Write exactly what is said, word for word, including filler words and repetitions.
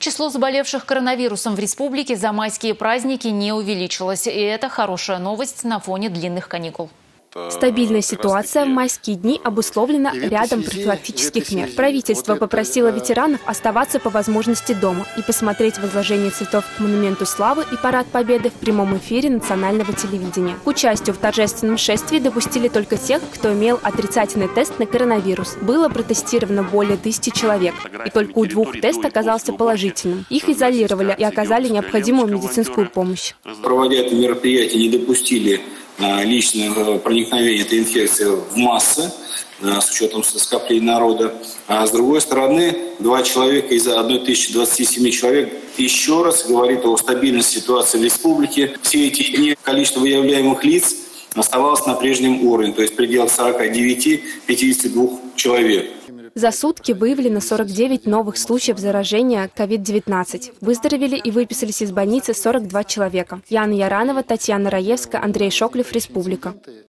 Число заболевших коронавирусом в республике за майские праздники не увеличилось. И это хорошая новость на фоне длинных каникул. Стабильная ситуация в майские дни обусловлена рядом профилактических мер. Правительство попросило ветеранов оставаться по возможности дома и посмотреть возложение цветов к Монументу Славы и Парад Победы в прямом эфире национального телевидения. К участию в торжественном шествии допустили только тех, кто имел отрицательный тест на коронавирус. Было протестировано более тысячи человек, и только у двух тест оказался положительным. Их изолировали и оказали необходимую медицинскую помощь. Проводя это мероприятие, не допустили личного проникновения этой инфекции в массы, с учетом скопления народа. А с другой стороны, два человека из тысячи двадцати семи человек еще раз говорит о стабильности ситуации в республике. Все эти дни количество выявляемых лиц оставалось на прежнем уровне, то есть в пределах сорока девяти — пятидесяти двух человек. За сутки выявлено сорок девять новых случаев заражения ковид девятнадцать. Выздоровели и выписались из больницы сорок два человека. Яна Яранова, Татьяна Раевская, Андрей Шоклев, Республика.